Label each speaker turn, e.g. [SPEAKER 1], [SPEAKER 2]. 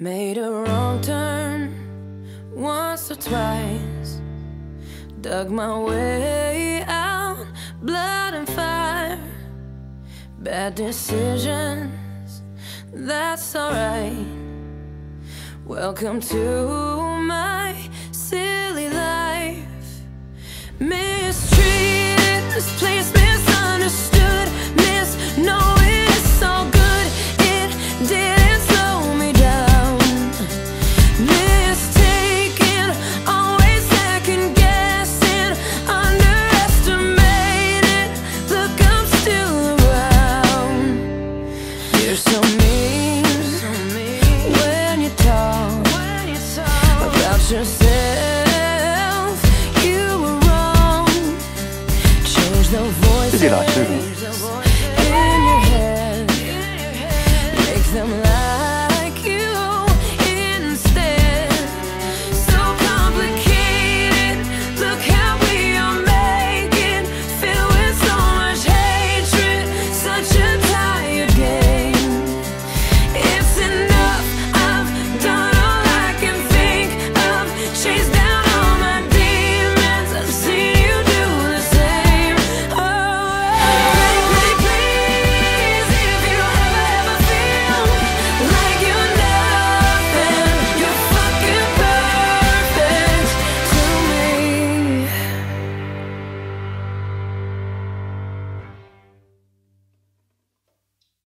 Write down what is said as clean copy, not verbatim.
[SPEAKER 1] Made a wrong turn once or twice, dug my way out, blood and fire. Bad decisions, that's alright. Welcome to my silly life. Mistreated, misplaced, misunderstood, misknowing it's all good. It didn't slow me down. Mistaken, always second guessing, underestimated. Look, I'm still around. You're so mean when you talk about yourself. You were wrong. Change the voice.
[SPEAKER 2] Busy life, isn't it?